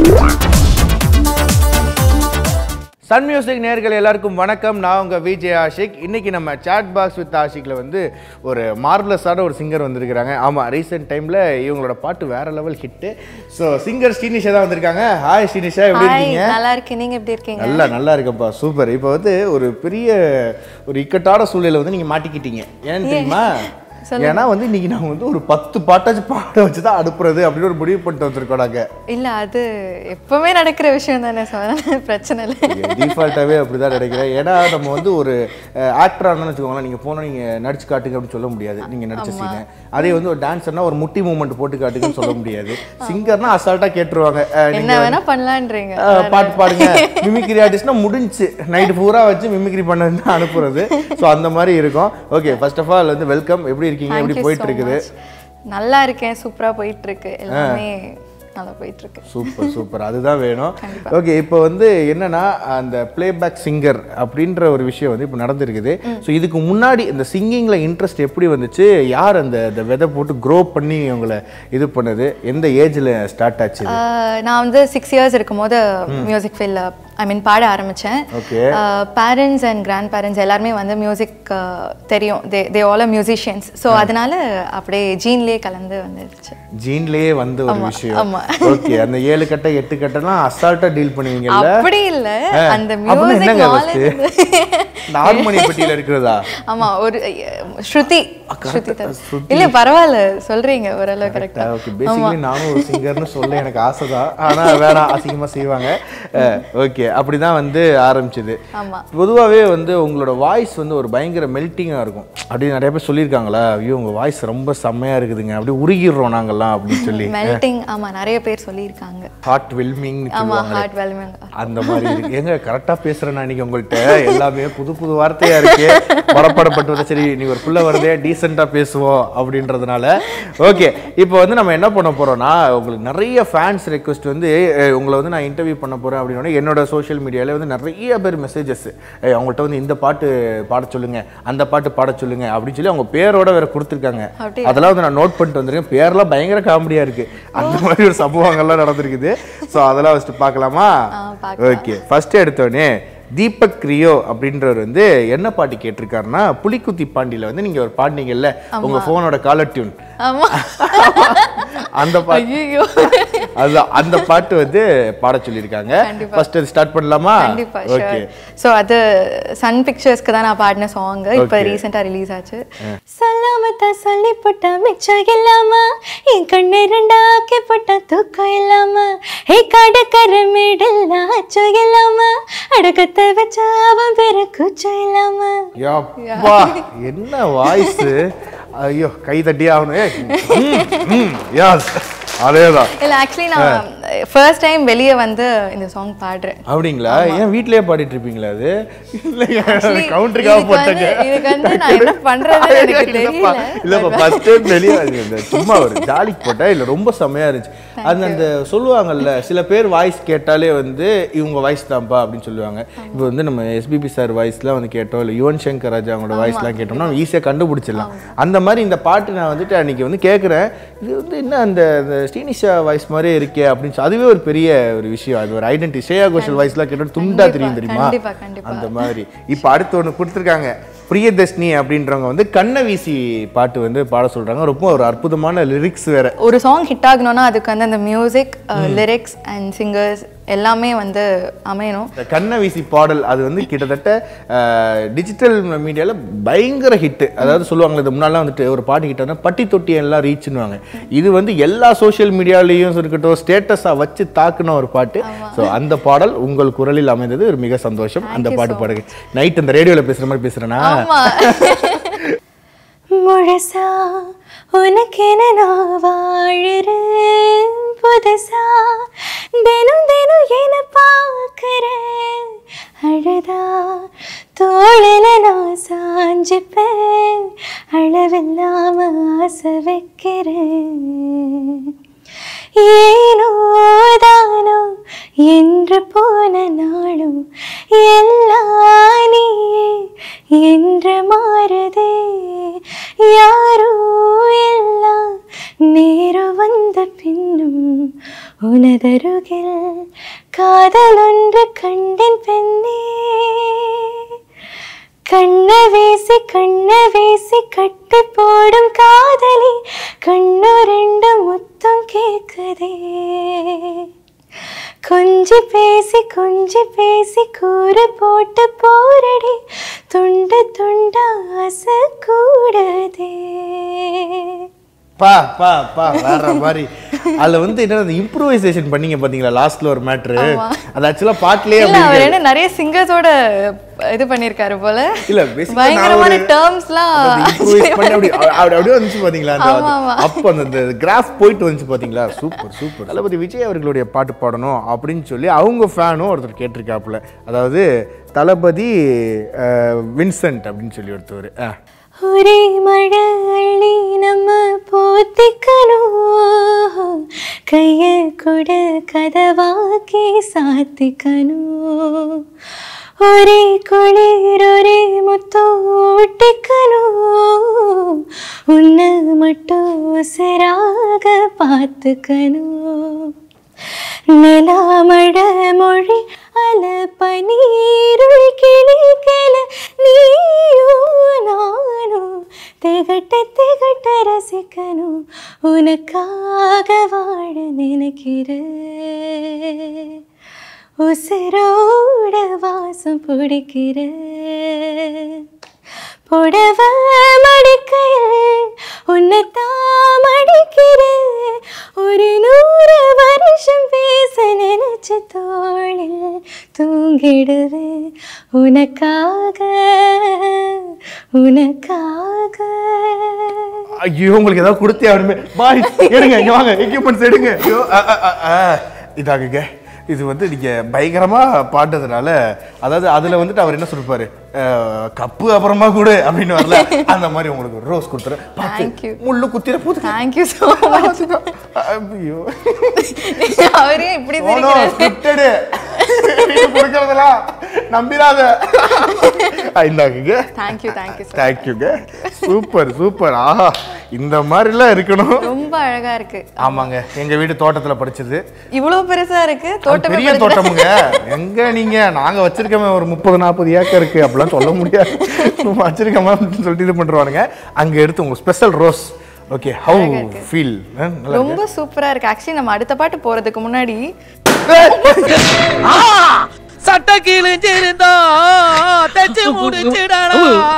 Sun music நேயர்கள் எல்லாருக்கும் வணக்கம். நான் உங்கள் விஜய் ஆஷிக். இன்றைக்கி நம்ம சாட் பாக்ஸ் வித் ஆஷிக்கில் வந்து ஒரு மார்வலஸான ஒரு சிங்கர் வந்திருக்கிறாங்க. ஆமாம், ரீசெண்ட் டைமில் இவங்களோட பாட்டு வேறு level hit. So singer Srinisha தான் வந்திருக்காங்க. ஹாய் ஸ்ரீனிஷா, எப்படி இருக்கீங்க? நல்லா இருக்கேன், நீங்கள் எப்படி இருக்கீங்க? நல்லா இருக்கேன்ப்பா, சூப்பர். இப்போ வந்து ஒரு பெரிய ஒரு இக்கட்டான சூழ்நிலை வந்து நீங்கள் மாட்டிக்கிட்டீங்க. ஏன்னு தெரியுமா? ஏன்னா வந்து இன்னைக்கு நாங்கள் வந்து ஒரு 10 பாட்டாச்சும் பாட வச்சு தான் அனுப்புறது அப்படின்னு ஒரு முடிவு பண்ணிட்டு வந்திருக்கோம் நாங்கள். இல்லை, அது எப்பவுமே நடக்கிற விஷயம் தானே, பிரச்சனை இல்லை. டிஃபால்ட்டாகவே அப்படி தான் நினைக்கிறேன். ஏன்னா நம்ம வந்து ஒரு ஆக்டராக இருந்தாலும் வச்சுக்கோங்களேன், நீங்கள் போனால் நீங்கள் நடிச்சு காட்டுங்க அப்படின்னு சொல்ல முடியாது. நீங்கள் நடிச்ச சீனை அதே வந்து ஒரு டான்ஸர்னா ஒரு முட்டி மூமெண்ட் போட்டு காட்டுங்கன்னு சொல்ல முடியாது. சிங்கர்னா அசால்ட்டாக கேட்டுருவாங்க, என்ன வேணா பண்ணலான்றீங்க, பாட்டு பாடுங்க. மிமிக்ரி ஆர்டிஸ்ட்னா முடிஞ்சு நைட்டு பூரா வச்சு மிமிக்ரி பண்ண அனுப்புறது. ஸோ அந்த மாதிரி இருக்கும். ஓகே, ஃபர்ஸ்ட் ஆஃப் ஆல் வந்து வெல்கம். எப்படி இருக்கீங்க? எப்படி போயிட்டு இருக்குது? நல்லா இருக்கேன், சூப்பரா போயிட்டு இருக்கு, எல்லாமே நல்லா போயிட்டு இருக்கு. சூப்பர், அதுதான் வேணும். ஓகே, இப்போ வந்து என்னன்னா அந்த பிளேபேக் சிங்கர் அப்படின்ற ஒரு விஷயம் வந்து இப்போ நடந்திருக்குது. ஸோ இதுக்கு முன்னாடி இந்த சிங்கிங்ல இன்ட்ரெஸ்ட் எப்படி வந்துச்சு? யார் அந்த விதை போட்டு க்ரோ பண்ணி உங்களை இது பண்ணது? எந்த ஏஜ்ல ஸ்டார்ட் ஆச்சு? நான் வந்து 6 years இருக்கும்போது மியூசிக் ஃபீல்டில் பாட ஆரம்பித்தேன். பேரண்ட்ஸ் அண்ட் கிராண்ட் பேரண்ட்ஸ் எல்லாருமே வந்து மியூசிக் தெரியும், they all are musicians. So அதனால அப்படியே ஜீன்லேயே கலந்து வந்துருச்சு. ஜீன்லேயே வந்து ஒரு விஷயம். ஓகே, அந்த 7 கட்ட 8 கட்டலாம் அசால்ட்டா டீல் பண்ணுவீங்கல்ல? அப்படி இல்ல, அந்த மியூசிக் நாலேஜ் ஹார்மோனி பெட்டியில இருக்குறதா? ஆமா, ஒரு ஸ்ருதி இல்ல, பரவாயில்ல சொல்றீங்க, ஓரளவு கரெக்ட்டா. ஓகே, பேசிக்கலி நானும் ஒரு சிங்கர்னு சொல்ல எனக்கு ஆசைதான், ஆனா வேணாம், அசிங்கமா செய்வாங்க. ஓகே, அப்படிதான் வந்து ஆரம்பிச்சது. பொதுவாகவே வந்து உங்களோட வாய்ஸ் வந்து ஒரு பயங்கர மெல்ட்டிங்காக இருக்கும் அப்படின்னு நிறைய பேர் சொல்லியிருக்காங்களா? ஐயோ உங்கள் வாய்ஸ் ரொம்ப செம்மையா இருக்குதுங்க, அப்படியே உருகிடுறோம் நாங்கள்லாம் அப்படின்னு சொல்லி. மெல்ட்டிங், ஆமாம், நிறைய பேர் சொல்லியிருக்காங்க. ஹார்ட் வெல்மிங், அந்த மாதிரி இருக்கு. எங்க கரெக்டாக பேசுகிறேன் இன்னைக்கு உங்கள்கிட்ட? எல்லாமே புது புது வார்த்தையா இருக்கு, படப்படப்பட்டு வந்து சரி நீ ஒரு புள்ள வருதே டீசெண்டாக பேசுவோம் அப்படின்றதுனால. ஓகே, இப்போ வந்து நம்ம என்ன பண்ண போறோம்னா, உங்களுக்கு நிறைய ஃபேன்ஸ் ரெக்வஸ்ட் வந்து உங்களை வந்து நான் இன்டர்வியூ பண்ண போறேன் அப்படின்னா என்னோட சோஷியல் மீடியாவில் வந்து நிறைய பேர் மெசேஜஸ் அவங்கள்ட்ட வந்து இந்த பாட்டு பாட சொல்லுங்க, அந்த பாட்டு பாட சொல்லுங்க அப்படின்னு சொல்லி அவங்க பேரோட வேற கொடுத்துருக்காங்க. அதெல்லாம் வந்து நான் நோட் பண்ணிட்டு வந்திருக்கேன். பேர்லாம் பயங்கர காமெடியா இருக்கு. அந்த மாதிரி ஒரு சம்பவங்கள்லாம் நடந்திருக்குது. ஸோ அதெல்லாம் ஃபர்ஸ்ட் பார்க்கலாமா? ஓகே, ஃபர்ஸ்ட் எடுத்தோடனே தீபக் ரியோ அப்படின்றவர் வந்து என்ன பாட்டு கேட்டிருக்காருன்னா, புலிக்குத்தி பாண்டியில வந்து நீங்க ஒரு பாடினீங்கல்ல உங்க போனோட காலர் டியூன், அந்த பாட்டு, அதுதான் அந்த பாட்டு வந்து பாட சொல்லியிருக்காங்க. ஃபர்ஸ்ட் அது ஸ்டார்ட் பண்ணலாமா? ஓகே, ஸோ அது சன் பிக்சர்ஸ்க்கு தான் நான் பாடின சாங். இப்போ ரீசெண்டாக ரிலீஸ் ஆச்சு. சொல்லாமத்தான் சொல்லி போட்டா மிச்சம் இல்லாம, என் கண்ணு ரெண்டா ஆக்கி போட்டா தூக்கம் இல்லாம, ஹே கடற்கர மேடெல்லாம் அச்சம் இல்லாம, அடக்கத்தை வச்சா அவன் பேர கூச்சம் இல்லாம. என்ன வாய்ஸ்! ஐயோ, கை தட்டி ஆகணும். அதேதான். இல்ல, ஆக்சுவலி நான் ஃபர்ஸ்ட் டைம் வெளியே வந்து இந்த சாங் பாடுறேன். அப்படிங்களா? ஏன் வீட்லயே பாடிட்டு இருப்பீங்களா? அது கவுண்டருக்காக போட்டாங்க. இதுக்கு வந்து நான் என்ன பண்றது எனக்கு தெரியல. இல்லப்பா, ஃபர்ஸ்ட் டைம் வெளியே சும்மா ஒரு ஜாலிக்கு போட்டா இல்ல, ரொம்ப செமையா இருந்துச்சு. அந்த சொல்லுவாங்கல்ல, சில பேர் வாய்ஸ் கேட்டாலே வந்து இவங்க வாய்ஸ் தான்ப்பா அப்படின்னு சொல்லுவாங்க. இப்போ வந்து நம்ம எஸ்பிபி சார் வாய்ஸ்லாம் வந்து கேட்டோம், இல்லை யுவன் சங்கர் ராஜா அவங்களோட வாய்ஸ்லாம் கேட்டோம்னா ஈஸியாக கண்டுபிடிச்சிடலாம். அந்த மாதிரி இந்த பாட்டு நான் வந்துட்டு அன்னைக்கு வந்து கேட்குறேன், இது வந்து என்ன அந்த ஸ்ரீனிஷா வாய்ஸ் மாதிரியே இருக்கே அப்படின்னு. அதுவே ஒரு பெரிய ஒரு விஷயம், அது ஒரு ஐடென்டிட்டி. ஸ்ரேயா கோஷல் வாய்ஸ்லாம் கேட்டோம் துண்டா தெரியும் தெரியுமா? அந்த மாதிரி. இப்போ அடுத்து ஒன்று கொடுத்துருக்காங்க, பிரியதர்ஷினி அப்படின்றவங்க வந்து கண்ண வீசி பாட்டு வந்து பாட சொல்றாங்க. ரொம்ப ஒரு அற்புதமான லிரிக்ஸ் வேற. ஒரு சாங் ஹிட் ஆகணும்னா அதுக்கு வந்து அந்த மியூசிக், லிரிக்ஸ் அண்ட் சிங்கர்ஸ் எல்லாமே வந்து அமையணும். கண்ண வீசி பாடல் அது வந்து கிட்டத்தட்ட டிஜிட்டல் மீடியாவில் பயங்கர ஹிட். அதாவது சொல்லுவாங்க, இது முன்னாலாம் வந்துட்டு ஒரு பாட்டு ஹிட் ஆனால் பட்டி தொட்டி எல்லாம் ரீச்னுவாங்க. இது வந்து எல்லா சோஷியல் மீடியாலையும் இருக்கட்டும் ஸ்டேட்டஸாக வச்சு தாக்குன ஒரு பாட்டு. ஸோ அந்த பாடல் உங்கள் குரலில் அமைந்தது ஒரு மிக சந்தோஷம். அந்த பாட்டு பாடுங்க. நைட் இந்த ரேடியோவில் பேசுகிற மாதிரி பேசுகிறேன்னா, முழுசா உனக்கென நான் வாழுறேன், புதுசா தினம் தினம் என பார்க்கிறேன், அழுதா தோளில நான் சாஞ்சிப்பேன், அளவில்லாம ஆசை வைக்கிறேன், ஏனோ தானோ என்று போன நாளும் எல்லாம் நீயே என்று மாறுதே, யாரோ எல்லாம் நேரம் வந்த பின்னும் உனதருகில் காதல் ஒன்று கண்டேன் பெண்ணே கண்ண வீசி கட்டி போடும் காதலி கண்ணு ரெண்டு முத்தம் கேக்குதே கொஞ்சி பேசி கூறு போட்டு போரடி துண்டு துண்டா ஆசை கூடதே பா வேற மாதிரி அதுல வந்து என்ன இம்ப்ரூவைசேஷன் பண்ணீங்க பாத்தீங்களா லாஸ்ட்ல ஒரு மேட்ரு அது ஆக்சுவலா பாட்லயே அவர் என்ன நிறைய சிங்கர்ஸோட இது பண்ணிருக்காரு போல இல்ல பயங்கரமான டர்ம்ஸ்லாம் இம்ப்ரூவைஸ் பண்ணி அப்படியே வந்துச்சு பாத்தீங்களா அப்ப அந்த கிராஃப் போயிட்டு வந்துச்சு பாத்தீங்களா சூப்பர் தளபதி விஜய் அவர்களுடைய பாட்டு பாடணும் அப்படின்னு சொல்லி அவங்க ஃபேனும் ஒருத்தர் கேட்டிருக்காப்புல அதாவது தளபதி வின்சென்ட் அப்படின்னு சொல்லி ஒருத்தவர் ஒரே மழை அள்ளி நம்ம போத்திக்கணும் கைய கூட கதவாக்கி சாத்திக்கணும் ஒரே குளிர் ஒரே முத்தம் ஊட்டிக்கணும் உன்னை மட்டும் உசராக பார்த்துக்கணும் நிலாமட மொழி அல பனீருள் கிளிக்கல நீயோ நானும் திகட்ட ரசிக்கணும் உனக்காக வாழ நினைக்கிறேன் உசரோட வாசம் பிடிக்கிறேன் புடவ மடிக்கையில் உன்னைத்தான் மடிக்கிறேன் ஒரு 100 வருஷம் பேச நினைச்ச தோளில் தூங்கிடுவேன் உனக்காக ஐயோ உங்களுக்கு ஏதாவது கொடுத்தே அவனுமே பாய் எடுங்க இங்க வாங்க எக்யூப்மெண்ட்ஸ் எடுங்க ஐயோ இதாகுங்க இது வந்து நீங்க பயங்கரமா பாடுறதுனால அதாவது அதுல வந்துட்டு அவர் என்ன சொல்லிருப்பாரு கப்பு அப்புறமா கூட அப்படின்னு வரல அந்த மாதிரி உங்களுக்கு ஒரு ரோஸ் கொடுத்துறேன் முள்ளு குத்திர போது தேங்க்யூ சோ மச் ஐயோ அவரே இப்படி ஸ்கிரிப்டட் கொடுக்கறதெல்லாம் நம்பிராத ஐந்தாங்க தேங்க்யூங்க சூப்பர் ஆஹா இந்த மாதிரிலாம் இருக்கணும் ரொம்ப அழகா இருக்கு ஆமாங்க எங்க வீடு தோட்டத்துல படிச்சது இவ்வளவு பெருசா இருக்கு தோட்டம் பெரிய தோட்டமுங்க எங்க நீங்க நாங்க வச்சிருக்கோமே ஒரு 30-40 ஏக்கர் இருக்கு அப்படிலாம் சொல்ல முடியாது வச்சிருக்கோமா சொல்லிட்டு இது பண்றானுங்க அங்க எடுத்து உங்க special rose okay how feel ரொம்ப சூப்பரா இருக்கு ஆக்சுவலி நம்ம அடுத்த பாட்டு போறதுக்கு முன்னாடி சட்ட கிழிஞ்சிருந்தா தச்சு முடிச்சிடடா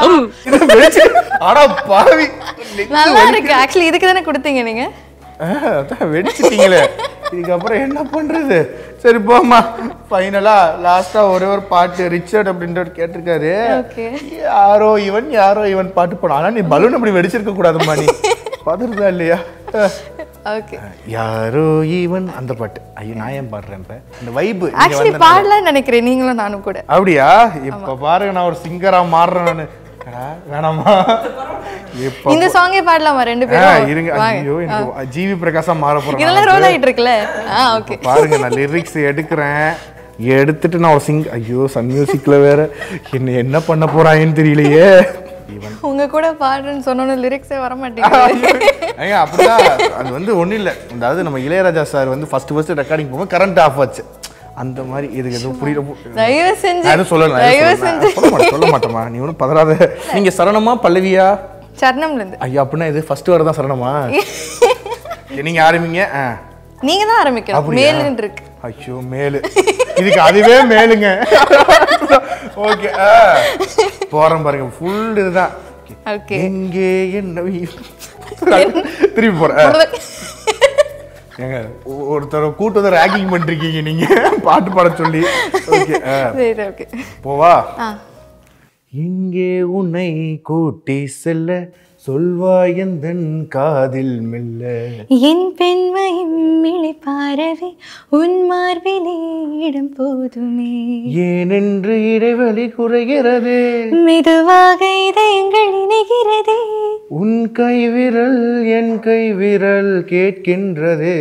அட பாவி நல்லா இருக்கு ஆக்சுவலி இதுக்கு தானே கொடுத்தீங்க நீங்க வெடிச்சிட்டீங்களே இதுக்கப்புறம் என்ன பண்றது சரி போமா ஃபைனலா லாஸ்டா ஒரே ஒரு பாட்டு ரிச்சர்ட் அப்படின்றவர் கேட்டிருக்காரு யாரோ இவன் பாட்டு போனா ஆனா நீ பலூன் அப்படி வெடிச்சிருக்க கூடாதுமா நீ பதறுதா இல்லையா ஓகே யாரோ ஈவன் அந்த பாட்டு ஐயோ நான் ஏன் பாடுறேன் இந்த வைப் ஆக்சுவலி பாடலாம் நினைக்கிறேன் நீங்களும் நானும் கூட அப்படியா இப்ப பாருங்க நான் ஒரு சிங்கரா மாறுறேன் நானு வேணாமா இந்த சாங்கே பாடலாமா ரெண்டு பேரும் இருங்க ஐயோ எனக்கு ஜிவி பிரகாஷா மாற போறேன் இதெல்லாம் ரோல் ஆயிட்டு இருக்குல ஓகே பாருங்க நான் லிரிக்ஸ் எடுக்கிறேன் எடுத்துட்டு நான் ஒரு ஐயோ சன் மியூசிக்ல வேற என்ன பண்ண போறாங்கன்னு தெரியலையே உங்க கூட பாடுறேன்னு சொன்னோன்னு லிரிக்ஸே வர மாட்டேங்குது அப்படிதான் அது வந்து ஒன்றும் இல்லை அதாவது நம்ம இளையராஜா சார் வந்து ஃபர்ஸ்ட் ரெக்கார்டிங் போகும்போது கரண்ட் ஆஃப் ஆச்சு அந்த மாதிரி இதுக்கு எதுவும் புரியல சொல்ல மாட்டோமா நீ ஒன்றும் பதறாத நீங்க சரணமா பல்லவியா சரணம்ல இருந்து ஐயா அப்படின்னா இது ஃபர்ஸ்ட் வரதான் சரணமா நீங்க ஆரம்பிங்க நீங்க தான் ஆரம்பிக்கணும் மேலுன்னு இருக்கு ஐயோ மேலு இதுக்கு அதுவே மேலுங்க ஓகே போறோம் பாருங்க ஃபுல் இதுதான் எங்கே என்ன திருப்பி போறேன் ஏங்க ஒருத்தர் கூட்டு வந்து ரேக்கிங் பண்ணிருக்கீங்க நீங்க பாட்டு பாட சொல்லி ஓகே போவா இங்கே உன்னை கூட்டி செல்ல சொல்வாய் எந்தன் காதில் மெல்ல என் பெண்மையும் இளைப்பாரவே உன் மார்பிலே இடம் போதுமே ஏனென்று இடைவெளி குறைகிறது மெதுவாக இதயங்கள் இணைகிறதே உன் கைவிரல் என் கைவிரல் கேட்கின்றதே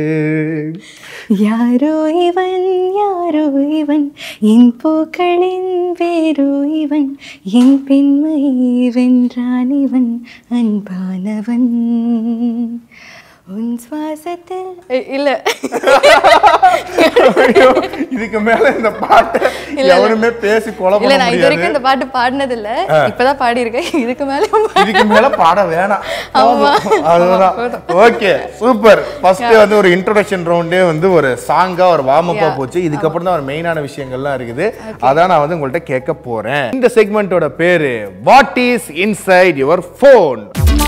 யாரோ இவன் என் பூக்களின் வேரோ இவன் என் பெண்மை வென்றான் இவன் அன்பானவன் உன் சுவாசத்தில் இல்ல இதுக்கு மேல இந்த பாட்டு எவனுமே பேசி கொலை பண்ண இல்ல நான் இது வரைக்கும் இந்த பாட்டு பாடினது இல்ல இப்பதான் பாடி இருக்கேன் இதுக்கு மேல பாட வேணாம் அதுதான் ஓகே சூப்பர் ஃபர்ஸ்ட் வந்து ஒரு இன்ட்ரோடக்ஷன் ரவுண்டே வந்து ஒரு சாங்கா ஒரு வார்ம் அப்பா போச்சு இதுக்கப்புறம் தான் ஒரு மெயினான விஷயங்கள்லாம் இருக்குது அதான் நான் வந்து உங்கள்கிட்ட கேட்க போறேன் இந்த செக்மெண்டோட பேரு what is inside your phone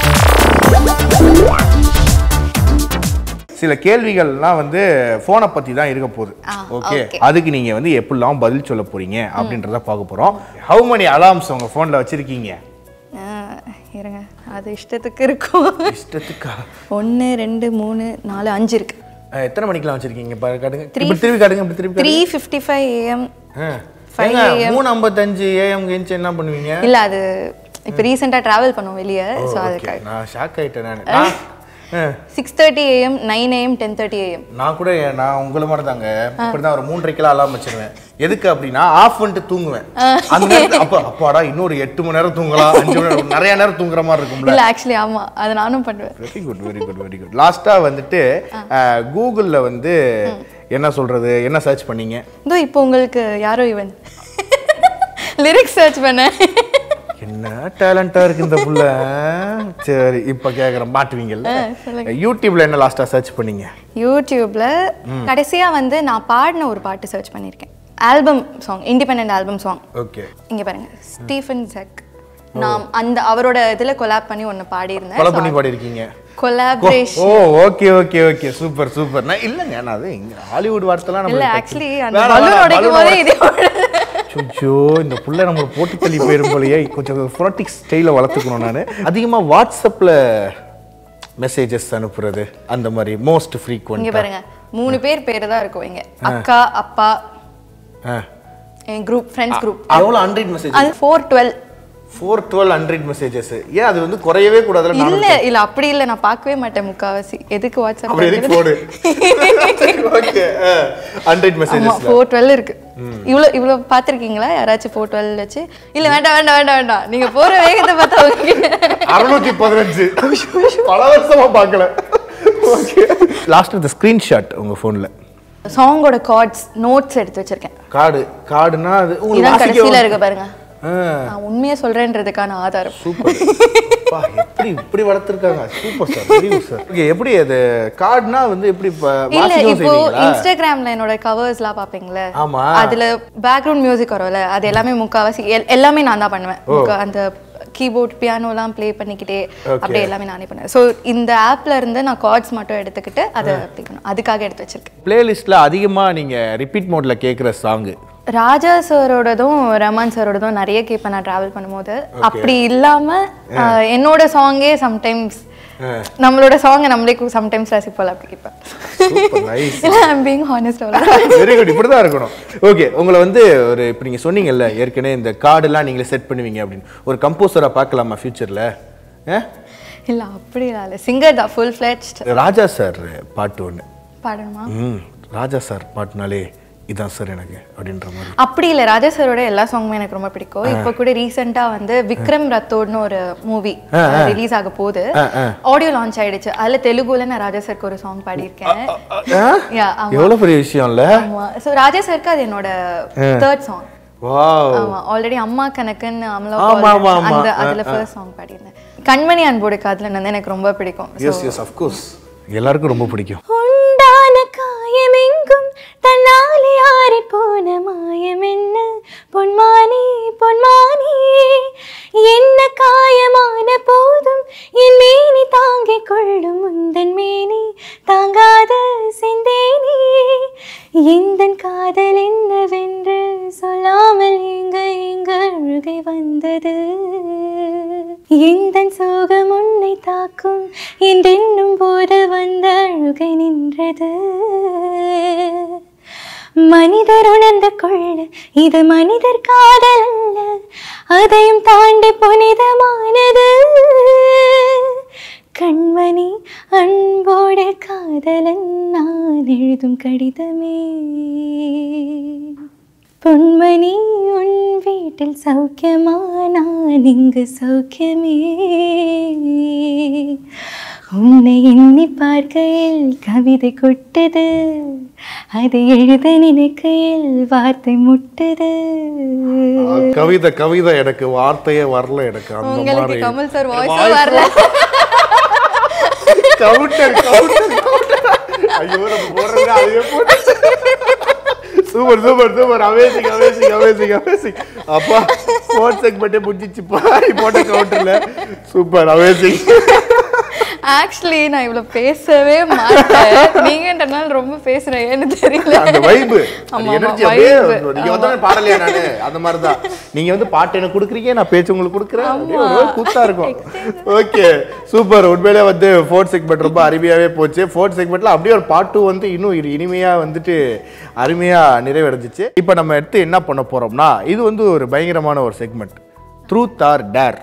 சில கேள்விகள்லாம் வந்து போனை பத்தி தான் இருக்க போகுது ஓகே அதுக்கு நீங்க வந்து எப்படிலாம் பதில் சொல்ல போறீங்க அப்படின்றத பார்க்க போறோம் ஹவு many அலார்ம்ஸ் உங்க போன்ல வச்சிருக்கீங்க இருங்க அது இஷ்டத்துக்கு இருக்கும் இஷ்டத்துக்கா 1 2 3 4 5 இருக்கு எத்தனை மணிக்கெல்லாம் வச்சிருக்கீங்க பாருங்க காட்டுங்க திருப்பி காட்டுங்க திருப்பி 3:55 am 5 am 3:55 am கெஞ்சு என்ன பண்ணுவீங்க இல்ல அது இப்ப ரீசன்ட்டா டிராவல் பண்ணோம் வெளிய சோ அதுக்கு நான் ஷாக் ஆயிட்டேன் நான் 6:30 am 9 am 10:30 am நான் உங்கள மாதிரி தாங்க இப்படிதான் ஒரு 3:30 அலார்ம் வச்சிருவேன் எதுக்கு அப்படின்னா ஆஃப் பண்ணிட்டு தூங்குவேன் அந்த நேரத்துல அப்பாடா இன்னொரு 8 மணி நேரம் தூங்கலாம் 5 மணி நேரம் நிறைய நேரம் தூங்குற மாதிரி இருக்கும்ல இல்ல ஆக்சுவலி ஆமா அது நானும் பண்ணுவேன் வெரி குட் லாஸ்டா வந்துட்டு கூகுள்ல வந்து என்ன சொல்றது என்ன சர்ச் பண்ணீங்க இதோ இப்போ உங்களுக்கு யாரோ இவன் லிரிக்ஸ் சர்ச் பண்ணேன் என்ன டேலண்டா இருக்கு இந்த புள்ள சரி இப்ப கேக்குறேன் மாட்டுவீங்கல்ல யூடியூப்ல என்ன லாஸ்டா சர்ச் பண்ணீங்க யூடியூப்ல கடைசியா வந்து நான் பாடின ஒரு பாட்டு சர்ச் பண்ணிருக்கேன் album song independent album song okay இங்க பாருங்க ஸ்டீஃபன் ஜெக் நான் அந்த அவரோட இதுல கொலாப் பண்ணி ஒன்னு பாடி இருந்தேன் கொலாப் பண்ணி பாடி இருக்கீங்க கொலாபரேஷன் ஓகே சூப்பர் நான் இல்லங்க நான் அது ஹாலிவுட் வார்த்தைலாம் நம்ம இல்ல ஆக்சுவலி அந்த பலூன் உடைக்கும்போது இது சுச்சோ இந்த புள்ள நம்ம போட்டு தள்ளி போயிரும் போலயே கொஞ்சம் ஃபோனடிக் ஸ்டைல வளர்த்துக்கணும் நான் அதிகமா வாட்ஸ்அப்ல மெசேजेस அனுப்புறது அந்த மாதிரி மோஸ்ட் ஃப்ரீக்வென்ட் இங்க பாருங்க 3 பேர் தான் இருக்கும் இங்க அக்கா அப்பா என் குரூப் ஃப்ரெண்ட்ஸ் குரூப் எவ்வளவு 100 மெசேஜ் அது 412 100 மெசேजेस ஏன் அது வந்து குறையவே கூடாதுல இல்ல அப்படி இல்ல நான் பார்க்கவே மாட்டேன் முக்காவாசி எதுக்கு வாட்ஸ்அப் அப்படி எதுக்கு போடு ஓகே 100 மெசேजेस 412 இருக்கு இவ்ளோ பாத்திருக்கீங்களா யாராச்சும் 412 வச்சு இல்ல வேண்டாம் நீங்க போற வேகத்தை பார்த்தா 615 பல வருஷமா பார்க்கல ஓகே லாஸ்ட் அந்த ஸ்கிரீன்ஷாட் உங்க போன்ல சாங்கோட கார்ட்ஸ் நோட்ஸ் எடுத்து வச்சிருக்கேன் கார்டுனா அது உங்களுக்கு கடைசில இருக்கு பாருங்க நான் உண்மையா சொல்றேன்றதுக்கான ஆதாரம் சூப்பர் பா இப்படி வளர்த்திருக்காங்க super sir very good sir okay எப்படி அது கார்ட்னா வந்து எப்படி இல்ல இப்போ இன்ஸ்டாகிராம்ல என்னோட கவர்ஸ்லாம் பாப்பீங்களா அதுல பேக்ரவுண்ட் மியூசிக் வரும்ல அது எல்லாமே முக்காவாசி எல்லாமே நான் தான் பண்ணுவேன் அந்த கீபோர்ட் பியானோலாம் ப்ளே பண்ணிக்கிட்டே அப்படியே எல்லாமே நானே பண்ணுவேன் ஸோ இந்த ஆப்ல இருந்து நான் கார்ட்ஸ் மட்டும் எடுத்துக்கிட்டு அதை ப்ளே பண்ணுவேன் அதுக்காக எடுத்து வச்சிருக்கேன் பிளேலிஸ்ட்ல அதிகமா நீங்க ரிப்பீட் மோட்ல கேட்குற சாங் ராஜா சாரோடதும் ரஹ்மான் சாரோடதும் நிறைய கேட்பேன் நான் டிராவல் பண்ணும்போது அப்படி இல்லாம என்னோட சாங்கே சம்டைம்ஸ் நம்மளோட சாங் நம்மளே சம்டைம்ஸ் ரசிப்போம் அப்படி கேட்பேன் I'm being honest very good இப்படி தான் இருக்கணும் ஓகே உங்களை வந்து ஒரு இப்போ நீங்கள் சொன்னீங்கல்ல ஏற்கனவே இந்த கார்டெல்லாம் நீங்களே செட் பண்ணுவீங்க அப்படின்னு ஒரு கம்போசராக பார்க்கலாமா ஃபியூச்சரில் இல்ல அப்படி இல்ல சிங்கர் தான் ஃபுல் ஃப்ளெட்ஜ்ட் ராஜா சார் பாட்டு ஒன்று பாடணுமா ராஜா சார் பாட்டுனாலே இதான் சார் எனக்கு அப்படின்ற மாதிரி அப்படி இல்ல ராஜா சாரோட எல்லா சாங்குமே எனக்கு ரொம்ப பிடிக்கும் இப்போ கூட ரீசெண்டா வந்து விக்ரம் ரத்தோட்னு ஒரு மூவி ரிலீஸ் ஆக போகுது ஆடியோ லான்ச் ஆயிடுச்சு அதுல தெலுங்குல நான் ராஜா சாருக்கு ஒரு சாங் பாடியிருக்கேன் எவ்வளவு பெரிய விஷயம் இல்ல சோ ராஜா சாருக்கு அது என்னோட 3rd சாங் வாவ் ஆமா ஆல்ரெடி அம்மா கணக்குன்னு அந்த அதுல ஃபர்ஸ்ட் சாங் பாடினேன் கண்மணி அன்போடு காதலன் வந்து எனக்கு ரொம்ப பிடிக்கும் எஸ் ஆஃப் கோர்ஸ் எல்லாருக்கும் ரொம்ப பிடிக்கும் உண்டான காயமெங்கும் தன்னாலே ஆறி போன மாயம் என்ன பொன்மானி என்ன காயமான போதும் என் மேனி தாங்கிக் கொள்ளும் உந்தன் மேனி தாங்காத செந்தேனி எந்தன் காதல் என்னவென்று சொல்லாமல் எங்க அழுகை வந்தது எந்தன் சோகம் உன்னை தாக்கும் என்றென்னும் போது வந்த அழுகை நின்றது மனிதர் உணர்ந்து கொள்ள இது மனிதர் காதல் அல்ல அதையும் தாண்டி புனிதமானது கண்மணி அன்போடு காதலன் நான் எழுதும் கடிதமே பொன்மணி உன் வீட்டில் சௌக்கியமா நான் இங்கு சௌக்கியமே உன்னை எண்ணி பார்க்கையில் கவிதை கொட்டுது, அதை எழுத நினைக்கையில் வார்த்தை முட்டுது. கவிதை கவிதை எனக்கு வார்த்தையே வரல. எனக்கு அந்த உங்களுக்கு மாதிரி கமல் சார் வாய்ஸ் வரல. கவுண்டர் கவுண்டர் ஐயோ நம்ம போடுறது அதுவே போட்டு. Super super super, amazing amazing amazing amazing. அப்பா ஃபோர்த் செக்மெண்ட்டே முடிஞ்சிச்சுப்பா போட்ட கவுண்டர்ல. Super amazing. ஆக்சுவலி நான் இவ்வளவு பேசவே மாட்டேன், நீங்கன்றனால ரொம்ப பேசுறேன், ஏன்னு தெரியல. அந்த வைப் அந்த எனர்ஜி அப்படியே நீங்க வந்து பாடலையா நானு அந்த மாதிரி தான். நீங்க வந்து பாட்டு எனக்கு கொடுக்குறீங்க, நான் பேச்சு உங்களுக்கு கொடுக்குறேன், அப்படியே ஒரு கூத்தா இருக்கும். Okay super. உண்மையிலே வந்து ஃபோர்த் செக்மெண்ட் ரொம்ப அருமையாவே போச்சு. ஃபோர்த் செக்மெண்ட்ல அப்படியே ஒரு பாட்டு வந்து இன்னும் இனிமையா வந்துட்டு அருமையா நிறைவடைஞ்சிச்சு. இப்போ நம்ம எடுத்து என்ன பண்ண போறோம்னா, இது வந்து ஒரு பயங்கரமான ஒரு செக்மெண்ட், ட்ரூத் ஆர் டேர்.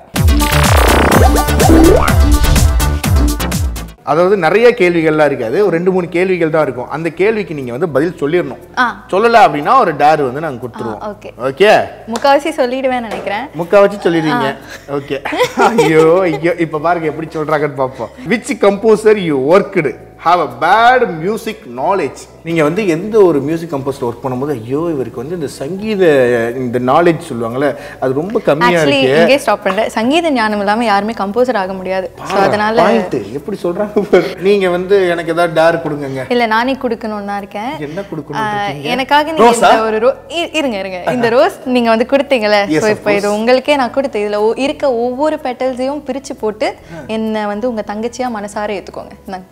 அதாவது நிறைய கேள்விகள்லாம் இருக்காது, ஒரு 2-3 கேள்விகள் தான் இருக்கும். அந்த கேள்விக்கு நீங்க வந்து பதில் சொல்லிடணும். சொல்லல அப்படின்னா ஒரு டேர் வந்து நாங்க கொடுத்துருவோம். ஓகே, முக்காவாசி சொல்லிடுவேன் நினைக்கிறேன். முக்காவாசி சொல்லிடுவீங்க. ஓகே. ஐயோ ஐயோ, இப்ப பாருங்க எப்படி சொல்றாங்கன்னு பார்ப்போம். Which composer you worked have a bad music knowledge. நீங்க வந்து எந்த ஒரு மியூசிக் கம்போசர்ல ஒர்க் பண்ணும்போது ஐயோ இவருக்கு வந்து இந்த சங்கீத இந்த நாலேஜ் சொல்லுவாங்கல்ல அது ரொம்ப கம்மியா இருக்கு. இங்கே ஸ்டாப் பண்றேன். சங்கீத ஞானம் இல்லாம யாருமே கம்போசர் ஆக முடியாது. சோ அதனால பாயிண்ட் எப்படி சொல்றாங்க. நீங்க வந்து எனக்கு ஏதாவது டேர் கொடுங்கங்க. இல்ல நானே கொடுக்கணும்னு தான் இருக்கேன். என்ன கொடுக்கணும்? எனக்காக நீங்க இந்த ஒரு இருங்க இருங்க, இந்த ரோஸ் நீங்க வந்து கொடுத்தீங்கல, சோ இப்போ இது உங்களுக்கே நான் கொடுத்தேன். இதுல இருக்க ஒவ்வொரு பெட்டல்ஸையும் பிரிச்சு போட்டு என்ன வந்து உங்க தங்கச்சியா மனசார ஏத்துக்கோங்க. நான்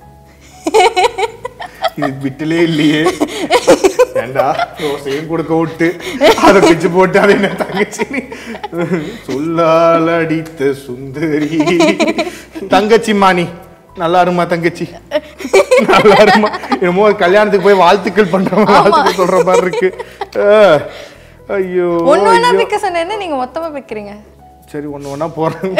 இது விட்டுலே இல்லையே, ஏண்டா ரோசையும் கொடுக்க விட்டு அதை பிச்சு போட்டு அதை என்ன தங்கச்சி சொல்லால் அடித்த சுந்தரி தங்கச்சி மாணி நல்லா இருமா தங்கச்சி நல்லா இருமா. என்னமோ கல்யாணத்துக்கு போய் வாழ்த்துக்கள் பண்ற வாழ்த்துக்கள் சொல்ற மாதிரி இருக்கு. ஐயோ ஒண்ணு பிக்க சொன்னேன்னு நீங்க மொத்தமா பிக்கிறீங்க. சரி ஒண்ணு ஒண்ணா போறேன்.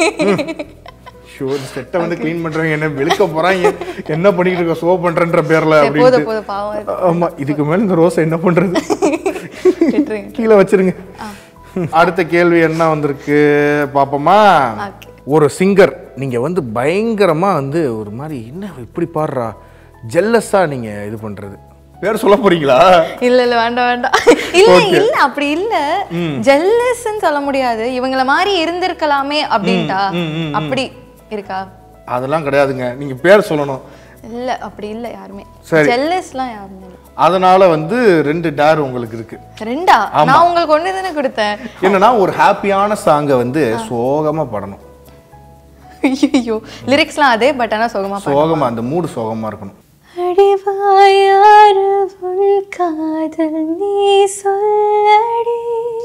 செட்டை வந்து கிளீன் பண்றவங்க என்ன விழுக்க போறாங்க, என்ன பண்ணிட்டு இருக்க சோ பண்றன்ற பேர்ல அப்படின்னு. ஆமா, இதுக்கு மேல இந்த ரோஸ் என்ன பண்றது, கீழே வச்சிருங்க. அடுத்த கேள்வி என்ன வந்திருக்கு பாப்போமா. ஒரு சிங்கர் நீங்க வந்து பயங்கரமா வந்து ஒரு மாதிரி என்ன இப்படி பாடுறா ஜெல்லஸா நீங்க இது பண்றது, பேர் சொல்ல போறீங்களா? இல்ல இல்ல வேண்டாம் வேண்டாம். இல்ல இல்ல அப்படி இல்ல, ஜெல்லஸ்ன்னு சொல்ல முடியாது, இவங்கள மாதிரி இருந்திருக்கலாமே அப்படின்டா அப்படி இருக்கா? அதெல்லாம் கிடையாதுங்க, நீங்க பேர் சொல்லணும். இல்ல அப்படி இல்ல, யாருமே ஜெல்லஸ்லாம் யாருமே இல்ல. அதனால வந்து 2 டேர் உங்களுக்கு இருக்கு. 2ஆ? நான் உங்களுக்கு ஒண்ணு தானே கொடுத்தேன். என்னன்னா ஒரு ஹாப்பியான சாங்க வந்து சோகமா பாடணும். ஐயோ லிரிக்ஸ்லாம் அதே, பட் ஆனா சோகமா அந்த மூடு சோகமா இருக்கணும். அடிவாயாரு உன் காதல் நீ சொல்லடி,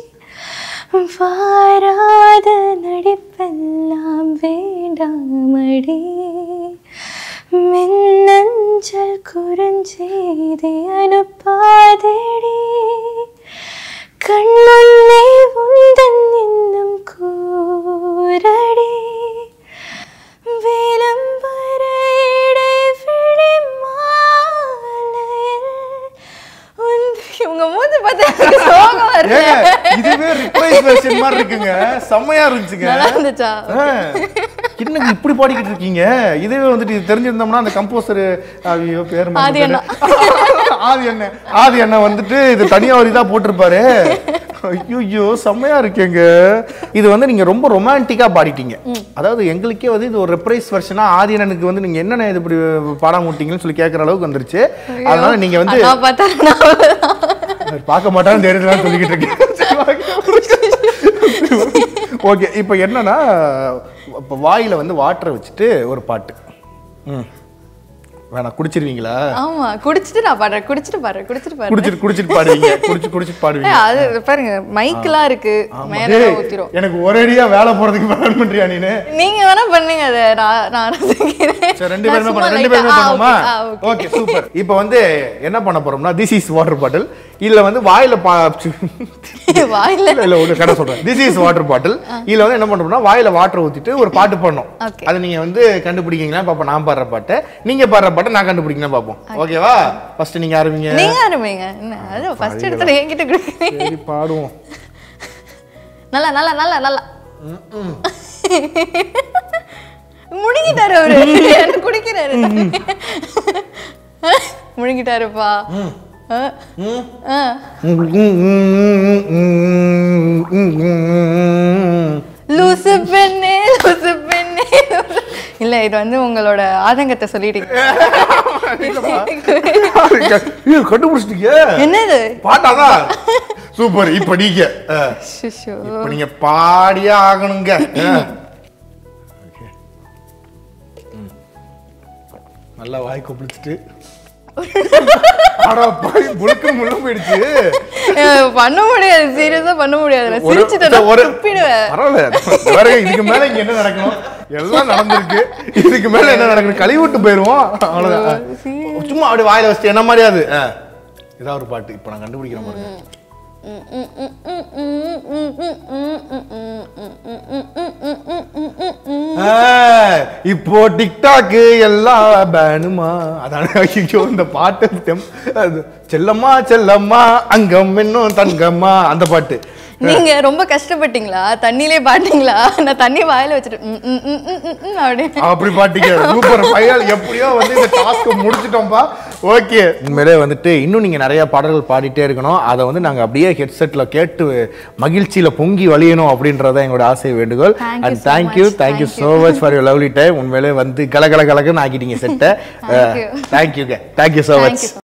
வாராத நடிப்பெல்லாம் வேண்டாமடி, மின்னஞ்சல் குறுஞ்செய்தி அனுப்பாதேடி, கண்முன்னே உந்தன் இன்னும் கூரடி, விளம்பர இடைவெளி மாலையில் உங்க மூஞ்சி பார்த்தா சோகமா இருக்கு. இதுவே ரிப்ரைஸ் வெர்ஷன் மாதிரி இருக்குங்க, செம்மையா இருந்துச்சுங்க. நல்லா இருந்துச்சா? என்னங்க இப்படி பாடிக்கிட்டு இருக்கீங்க? இதுவே வந்துட்டு இது தெரிஞ்சிருந்தோம்னா அந்த கம்போசர் ஐயோ பேர் ஆதி அண்ணா வந்துட்டு இது தனியா ஒரு இதா போட்டிருப்பாரு. ஐயோ செம்மையா இருக்கேங்க. இது வந்து நீங்க ரொம்ப ரொமான்டிக்கா பாடிட்டீங்க. அதாவது எங்களுக்கே வந்து இது ஒரு ரிப்ரைஸ் வெர்ஷனா ஆதி அண்ணனுக்கு வந்து நீங்க என்னென்ன இது இப்படி பாடாம விட்டீங்கன்னு சொல்லி கேட்கற அளவுக்கு வந்துருச்சு. அதனால நீங்க வந்து பார்க்க மாட்டான்னு தெரியுதுன்னு சொல்லிக்கிட்டு இருக்கீங்க. ஓகே, இப்போ என்னன்னா இப்போ வாயில வந்து வாட்டரை வச்சுட்டு ஒரு பாட்டு. வேணா குடிச்சிருவீங்களா? ஆமா குடிச்சிட்டு நான் பாடுறேன். குடிச்சிட்டு பாடுவீங்க. குடிச்சிட்டு பாடுவீங்க. அது பாருங்க மைக்லாம் இருக்கு, மேல ஊத்திரும். எனக்கு ஒரேடியா வேலை போறதுக்கு பிளான் பண்றியா நீ? நீங்க வேணா பண்ணுங்க, அத நான் ரசிக்கிறேன். சரி ரெண்டு பேருமே பண்ணுமா? Okay super. இப்போ வந்து என்ன பண்ண போறோம்னா திஸ் இஸ் வாட்டர் பாட்டில். இதுல வந்து வாயில இல்ல ஒரு கடை சொல்றேன். This is water bottle. இதுல வந்து என்ன பண்றோம்னா வாயில வாட்டர் ஊத்திட்டு ஒரு பாட்டு பாடணும். அது நீங்க வந்து கண்டுபிடிக்கீங்களா பாப்போம். நான் பாடுற பாட்டு நீங்க பாடுற பாட்டு நான் கண்டுபிடிக்கலாம் பாப்போம். ஓகேவா? ஃபர்ஸ்ட் நீங்க ஆரம்பிங்க. நீங்க ஆரம்பிங்க. என்ன அது ஃபர்ஸ்ட் எடுத்து என்கிட்ட கொடுங்க. சரி பாடுவோம். நல்லா முழுங்கிட்டாரு அவரு என்ன குடிக்கிறாரு முழுங்கிட்டாருப்பா லூசு பெண்ணே லூசு பெண்ணே இல்ல இது வந்து உங்களோட ஆதங்கத்தை சொல்லிட்டீங்க கண்டுபிடிச்சிட்டீங்க என்னது பாட்டாதான் சூப்பர் இப்ப நீங்க பாடியே ஆகணுங்க நல்லா வாய் கொப்பளிச்சுட்டு பண்ண முடியாது சீரியஸா பண்ண முடியாது இதுக்கு மேல இங்க என்ன நடக்கணும் எல்லாம் நடந்திருக்கு இதுக்கு மேல என்ன நடக்கணும் கழுவி விட்டு போயிருவோம் அவ்வளவுதான் சும்மா அப்படி வாயில வச்சு என்ன மாதிரியாது ஏதாவது ஒரு பாட்டு இப்ப நான் கண்டுபிடிக்கிற மாதிரி இப்போ டிக்டாக் எல்லாம் பேனுமா அதான இந்த பாட்டு செல்லம்மா செல்லம்மா அங்கம் இன்னும் தங்கம்மா அந்த பாட்டு நீங்க ரொம்ப கஷ்டப்பட்டீங்களா தண்ணிலே பாட்டீங்களா நான் தண்ணி வாயில வச்சுட்டு அப்படி பாட்டீங்க சூப்பர் ஃபைனல் எப்படியோ வந்து இந்த டாஸ்க் முடிச்சிட்டோம்பா ஓகே உண்மையிலே வந்துட்டு இன்னும் நீங்க நிறைய பாடல்கள் பாடிட்டே இருக்கணும் அதை வந்து நாங்க அப்படியே ஹெட்செட்ல கேட்டு மகிழ்ச்சியில பொங்கி வழியணும் அப்படின்றத எங்களோட ஆசை வேண்டுகோள் and thank you so much for your lovely time உண்மையிலே வந்து கலகலன்னு ஆக்கிட்டீங்க செட்டை தேங்க்யூ சோ மச்